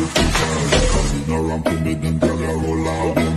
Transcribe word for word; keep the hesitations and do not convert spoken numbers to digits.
Coming around to me, them girl, I roll out.